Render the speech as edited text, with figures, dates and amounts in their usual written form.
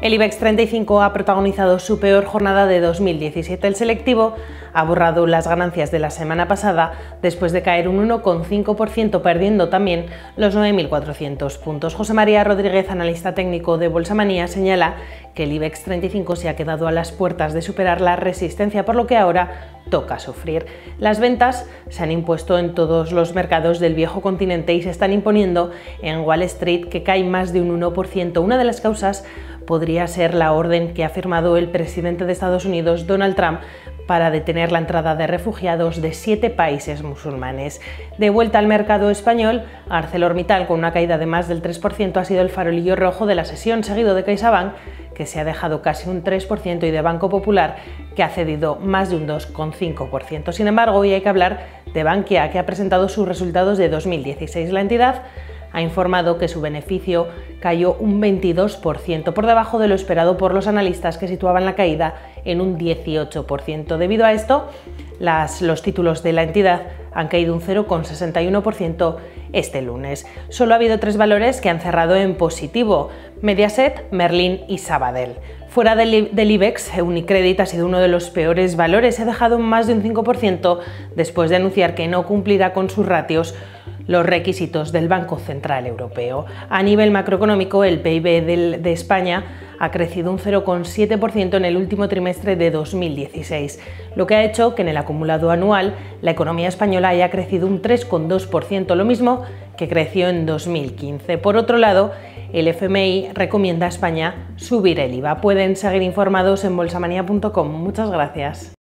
El IBEX 35 ha protagonizado su peor jornada de 2017. El selectivo ha borrado las ganancias de la semana pasada después de caer un 1,5%, perdiendo también los 9.400 puntos. José María Rodríguez, analista técnico de Bolsamanía, señala que el IBEX 35 se ha quedado a las puertas de superar la resistencia, por lo que ahora toca sufrir. Las ventas se han impuesto en todos los mercados del viejo continente y se están imponiendo en Wall Street, que cae más de un 1%. Una de las causas podría ser la orden que ha firmado el presidente de Estados Unidos, Donald Trump, para detener la entrada de refugiados de 7 países musulmanes. De vuelta al mercado español, ArcelorMittal, con una caída de más del 3%, ha sido el farolillo rojo de la sesión, seguido de CaixaBank, que se ha dejado casi un 3%, y de Banco Popular, que ha cedido más de un 2,5%. Sin embargo, hoy hay que hablar de Bankia, que ha presentado sus resultados de 2016. La entidad ha informado que su beneficio cayó un 22%, por debajo de lo esperado por los analistas, que situaban la caída en un 18%. Debido a esto, los títulos de la entidad han caído un 0,61% este lunes. Solo ha habido 3 valores que han cerrado en positivo: Mediaset, Merlin y Sabadell. Fuera del IBEX, Unicredit ha sido uno de los peores valores. Se ha dejado más de un 5% después de anunciar que no cumplirá con sus ratios los requisitos del Banco Central Europeo. A nivel macroeconómico, el PIB de España ha crecido un 0,7% en el último trimestre de 2016, lo que ha hecho que en el acumulado anual la economía española haya crecido un 3,2%, lo mismo que creció en 2015. Por otro lado, el FMI recomienda a España subir el IVA. Pueden seguir informados en bolsamanía.com. Muchas gracias.